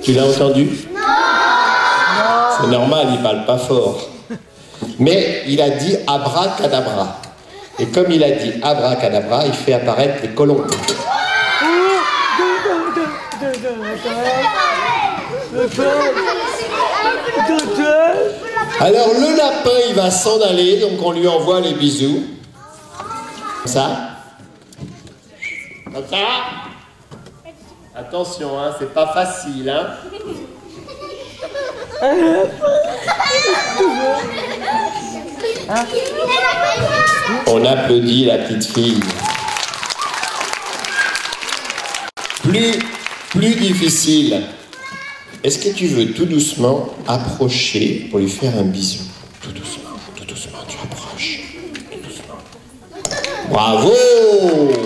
Tu l'as entendu? Non. C'est normal, il parle pas fort. Mais il a dit abracadabra. Et comme il a dit abracadabra, il fait apparaître les colombes. Alors le lapin, il va s'en aller, donc on lui envoie les bisous. Comme ça. Comme ça. Attention, hein, c'est pas facile, hein. On applaudit la petite fille. Plus difficile. Est-ce que tu veux tout doucement approcher pour lui faire un bisou? Tout doucement, tu approches. Tout doucement. Bravo!